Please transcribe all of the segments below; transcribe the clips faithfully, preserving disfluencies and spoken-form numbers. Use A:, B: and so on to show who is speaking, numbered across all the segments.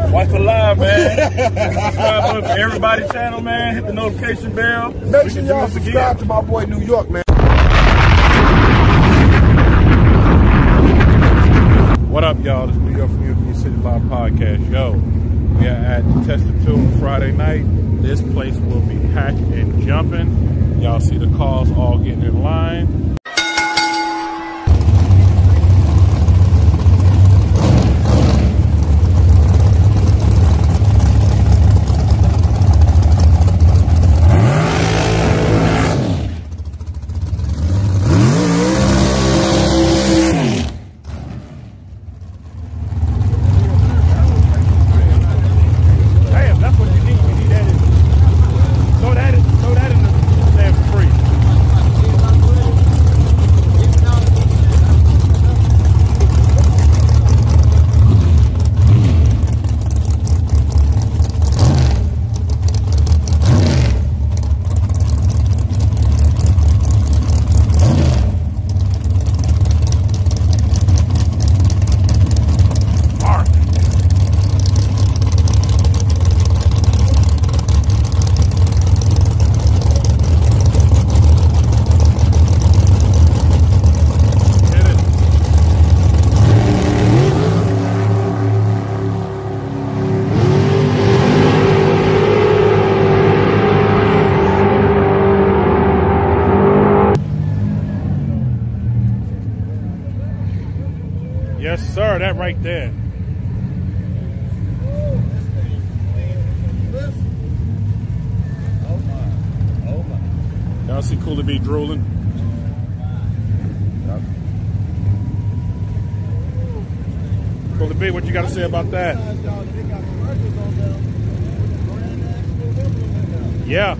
A: Watch the live, man. Subscribe to everybody's channel, man. Hit the notification bell.
B: Make sure y'all subscribe to my boy New York, man.
A: What up, y'all? This is New York from European City Live Podcast. Yo, we are at the Testatune Friday night. This place will be packed and jumping. Y'all see the cars all getting in line. Yes, sir. That right there.
C: Oh my. Oh my.
A: Y'all see Cooler B drooling? Cooler B, what you got to say about that? Yeah.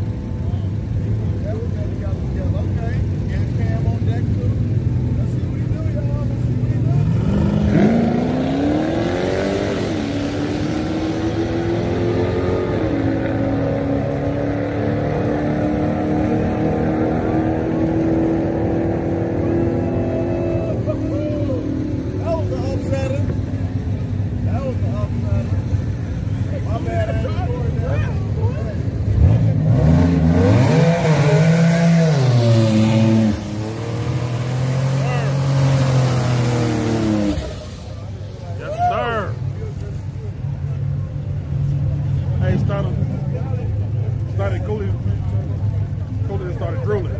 A: Started Cooler, Cooler started drooling.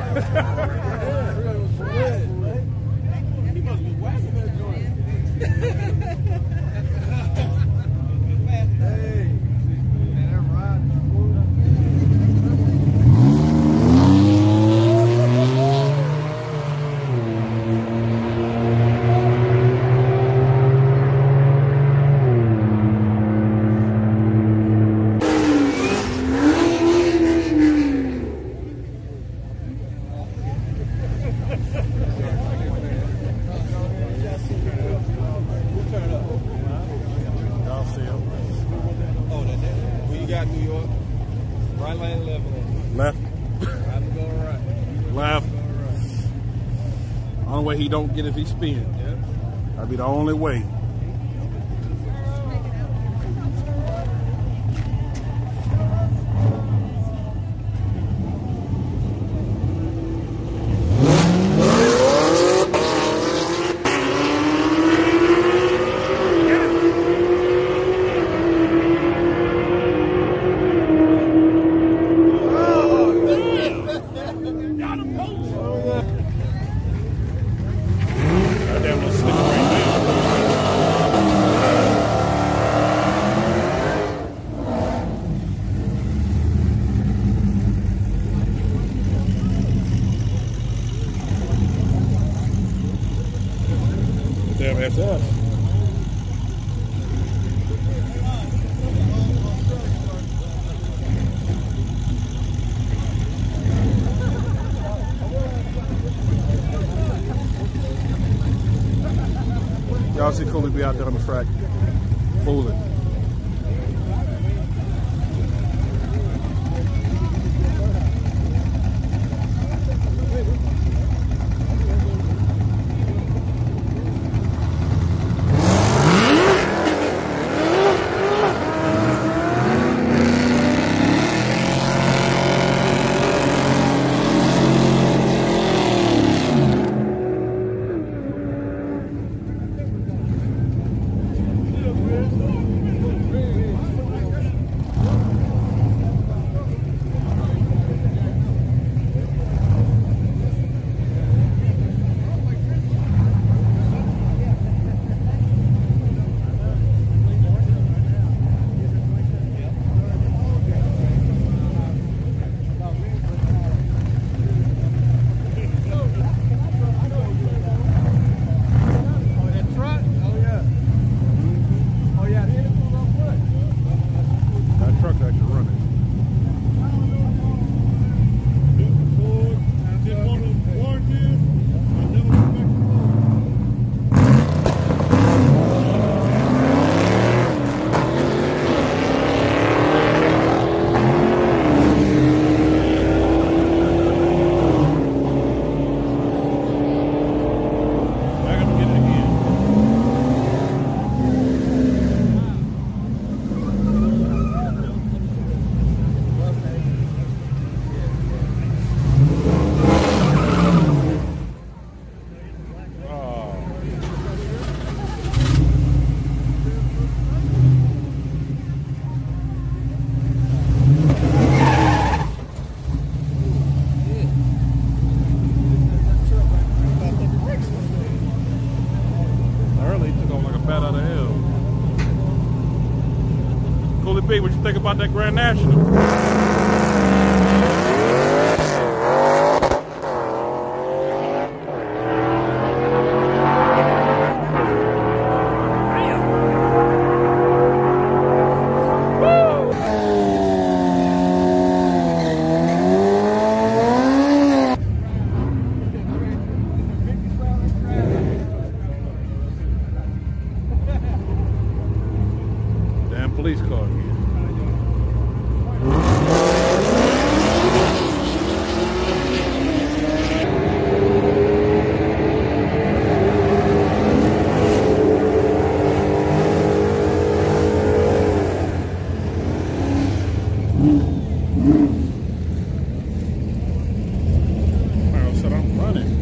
A: He must be waxing that joint. Hey, man, that ride. New York, right lane left. Left.
C: I'm going right.
A: Left. Only way he don't get if he spin.
C: Yep.
A: That'd be the only way. Damn, that's us. Y'all see Cooler B out there on the track, fooling. Coolie B, what you think about that Grand National? Police car again. I said I'm running.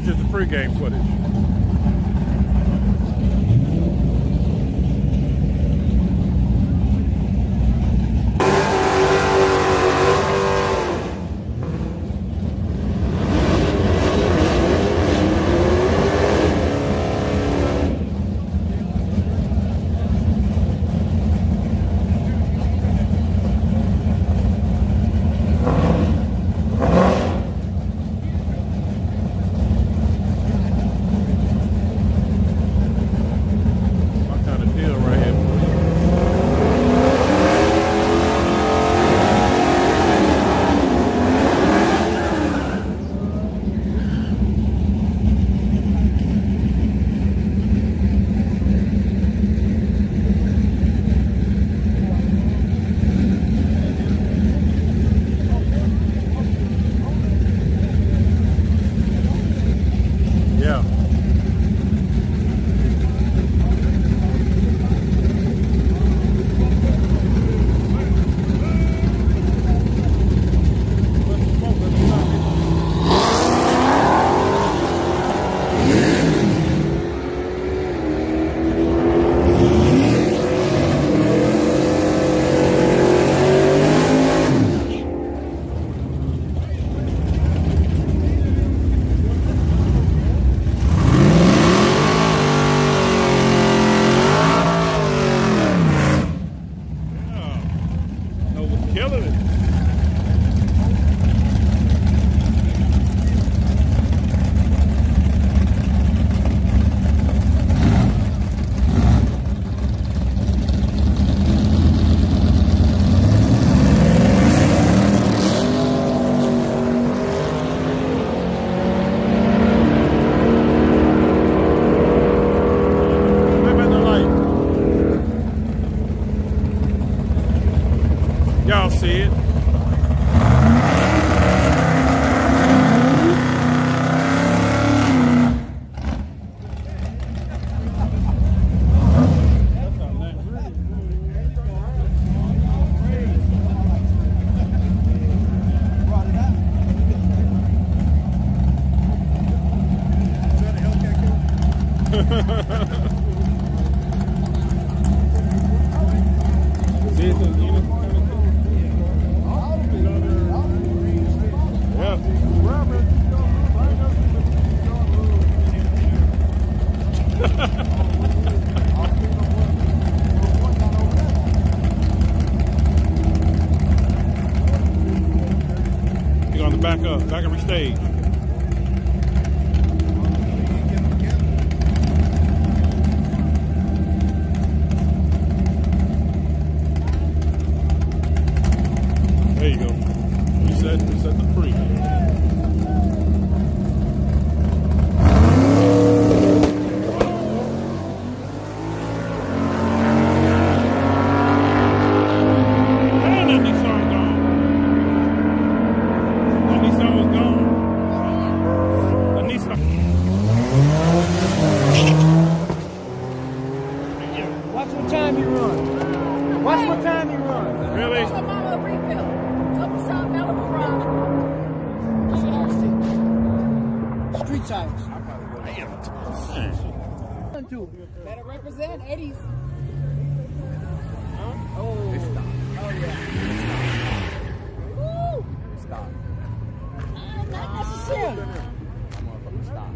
A: footage is the pregame footage. Y'all see it. You're on the back up, back every stage. There you go. Reset, reset the pre.
D: Watch what time you run. Watch what time you run.
A: Really?
E: That's my mama refill. Double shot Malibu Rock.
D: Street tires.
E: Better represent eighties.
D: Oh.
E: Oh yeah. Woo!
D: Stop.
E: Uh, not necessarily.
D: Stop.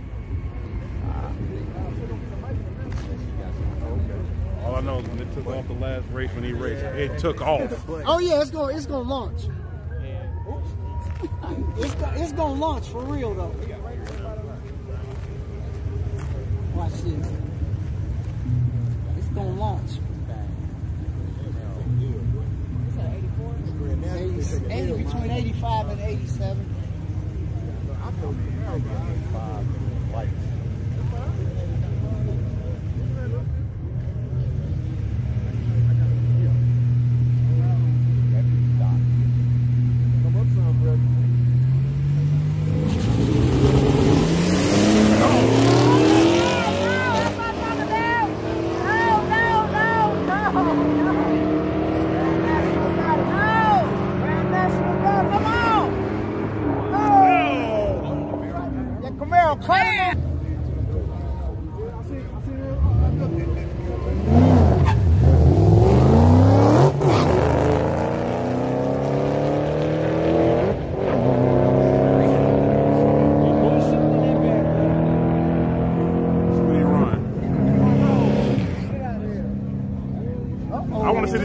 A: All I know is when it took off the last race, when he raced, it took off.
D: Oh yeah, it's gonna it's gonna launch. It's go, it's gonna launch for real though. Watch this. It's gonna launch. eighty, eighty, between eighty-five and eighty-seven.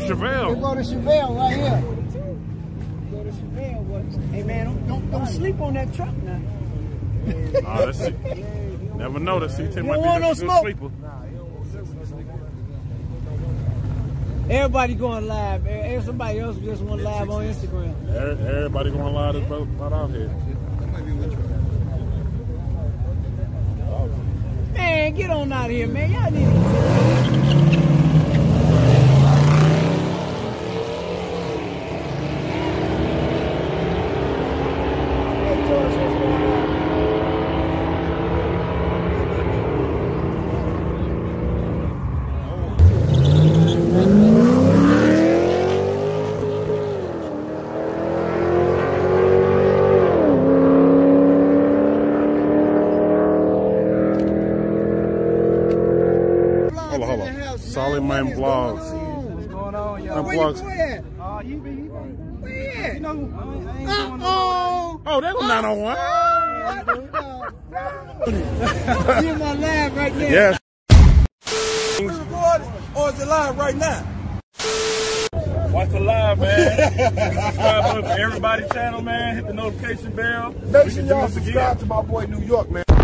A: Chevelle.
D: They go to Chevelle right here. Go to Chevelle. What? Hey man, don't, don't don't sleep on that truck now.
A: Oh, let's see. Never know. That C ten might
D: don't
A: be
D: want no
A: a good
D: smoke.
A: sleeper.
D: Everybody going live. Eh, Somebody else just went live on Instagram.
A: Every- Everybody going live this boat right out here.
D: Man, get on out of here, man. Y'all need to... Hey, George, what's going on?
A: Hold on, hold on. Solid Man Vlogs.
D: What's going on, y'all?
A: Man
D: Where
A: Vlogs.
D: you boy at? Uh, you be, you be, where you at? You know, I ain't, I ain't going
E: Uh-oh.
A: Oh, that was nine oh one.
D: You in my live right now.
A: Yes.
B: We recording or is it live right now?
A: Watch the live, man. Subscribe to everybody's channel, man. Hit the notification bell.
B: Make sure y'all subscribe to my boy New York, man.